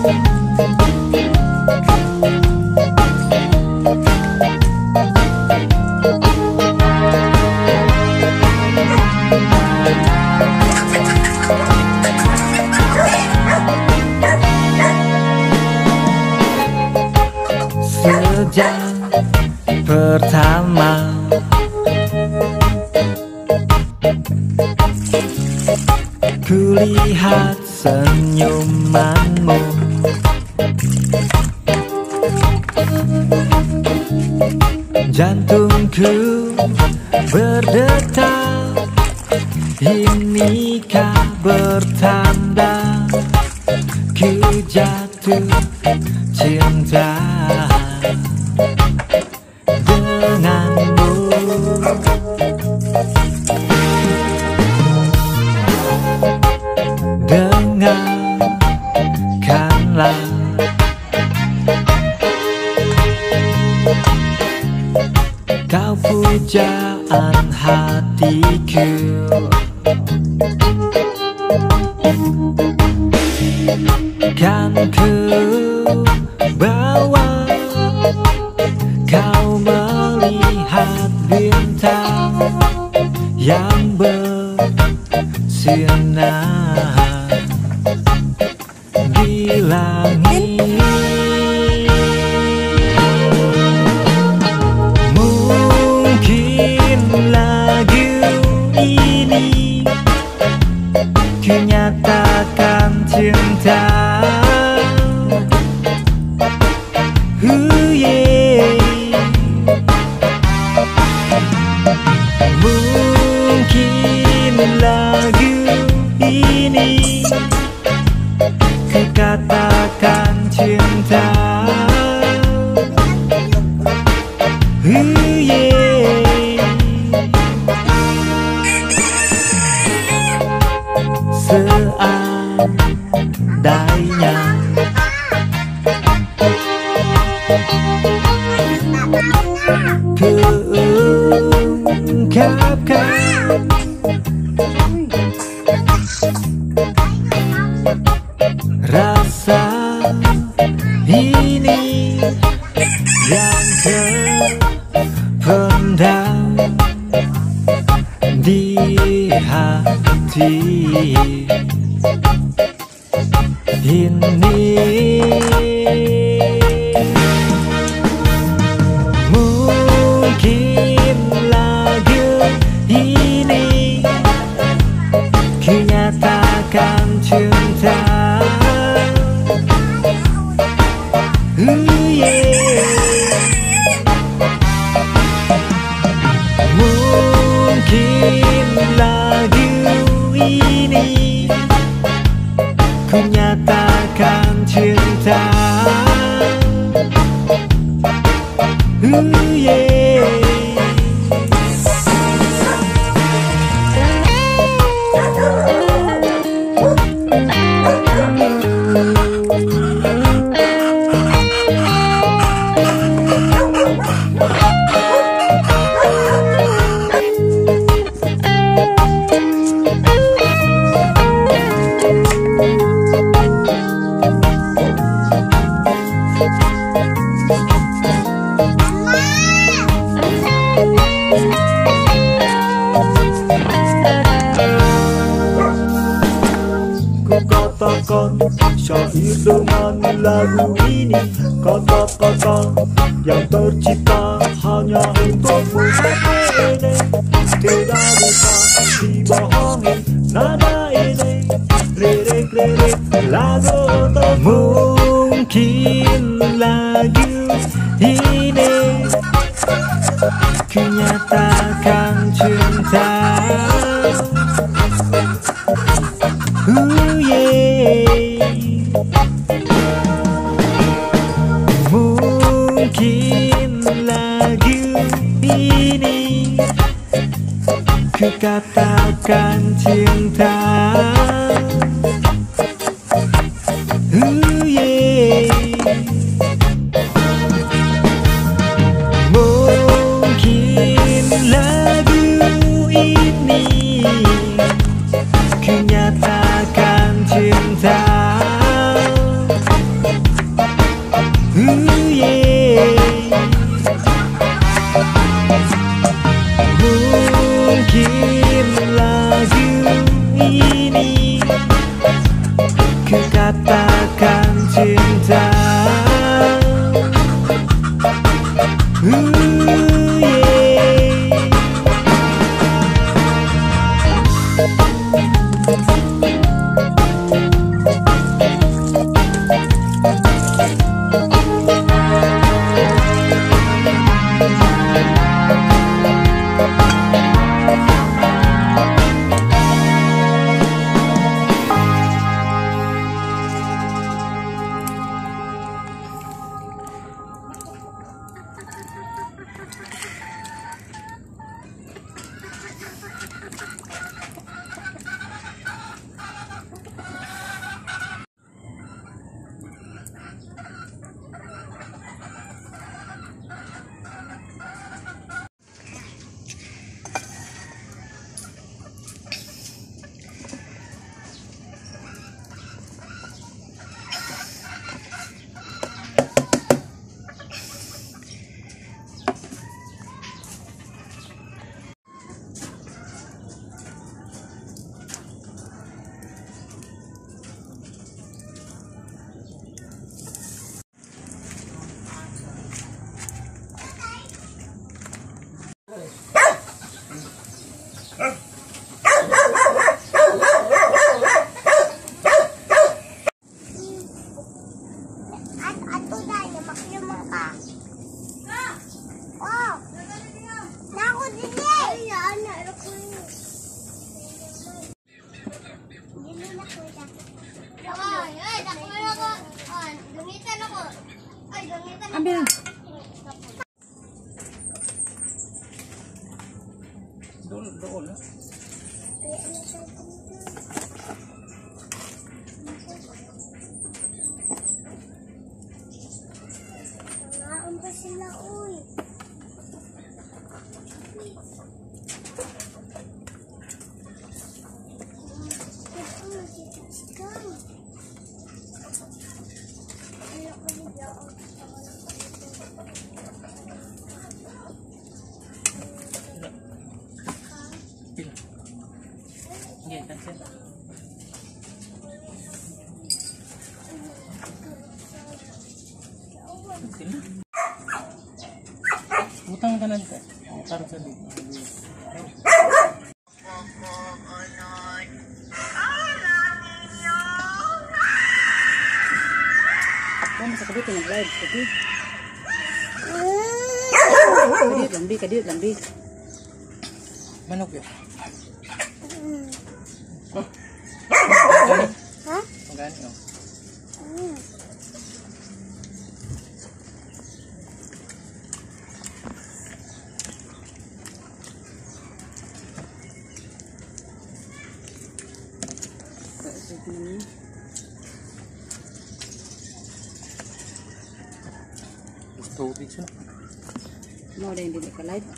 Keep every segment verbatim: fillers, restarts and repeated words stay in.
Sejak pertama kulihat senyumanmu, jantungku berdetak. Inikah bertanda ku jatuh cinta denganmu. Dengarkanlah kau pujaan hatiku, kan ku bawa kau melihat bintang yang bersinar di langit. Mungkin lagu ini ku nyatakan cinta. Uh, yeah. Mungkin lagu ini ku katakan cinta. Uh, yeah. Seandainya ku ungkapkan rasa ini yang terpendam di hati ini. Mungkin lagu ini ku nyatakan cinta. Uh, yeah. Mungkin lagu ini ku nyatakan cinta. Uh, yeah. Katakan syair dengan lagu ini, kata-kata yang tercipta hanya untukmu. Ini tidak bisa dibohongi, nada ini lirik-lirik lagu untukmu. Mungkin lagu ini ku nyatakan cinta. Uh, yeah. Mungkin lagu ini ku katakan cinta. Uh, yeah. Mungkin lagu Uh, yeah. Mungkin lagu ini ku katakan cinta. Uh, yeah. Ambil. Doon, doon. Naon pa sila, uy. Iya, kan sih. Sini. Utang kan aja. Taruh tadi. Kamu masa kedua tengah live, tapi kadit lambi, kadit lambi. Manok ya? Hah? Magani oh. Hmm. Tubig siya. Mau ada yang di dekat live.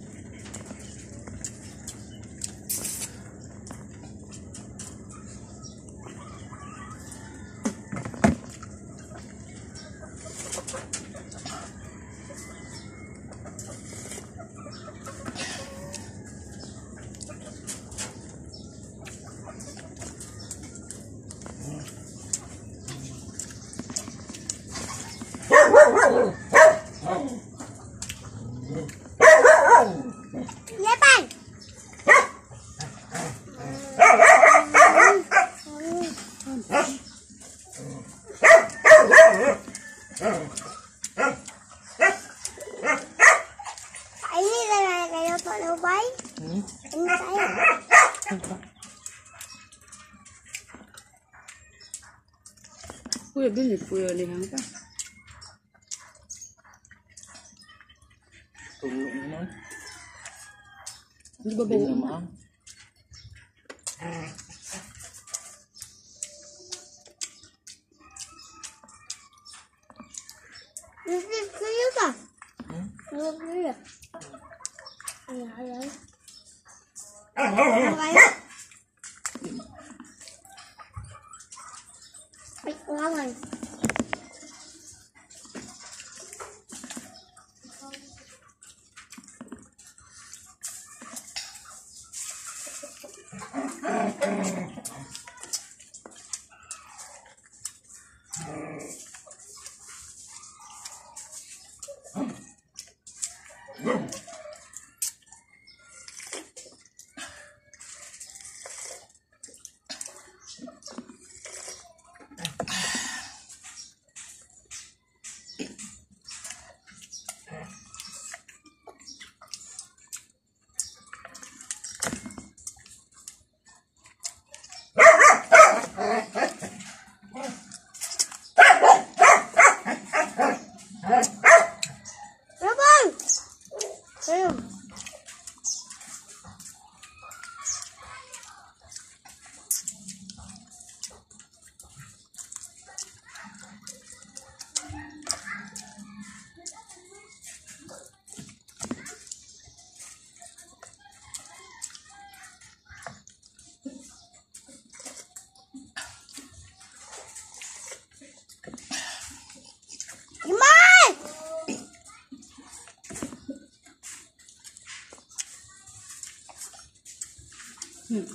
Lepan. Ini adalah kayak Pak Lubay. Hmm. Ini saya. Kuya bin kuya lihang pa. Tulong naman. Di ba Hindi bawa? naman. Ini kayu ba? Hmm? Ini kayu. Ayan, ayan. Ayan kayo. Ay, kulangan. Hmm.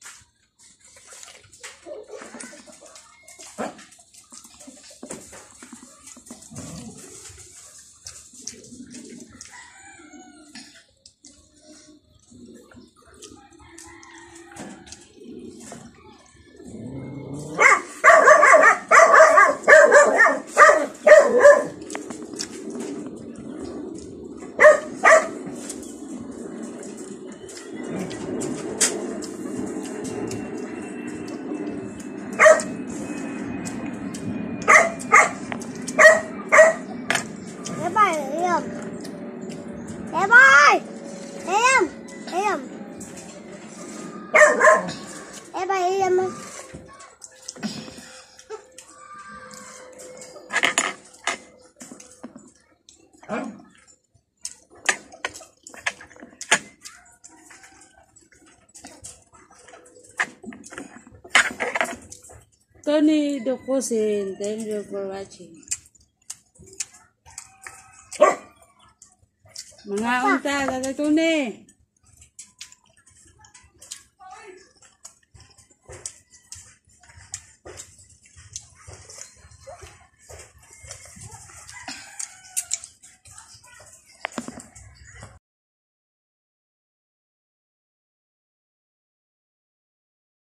Bé bay em. Bé bay. Em. Em. Bé bay em. Tony the cousin, thank you for watching. Mga unta, Tata Tony.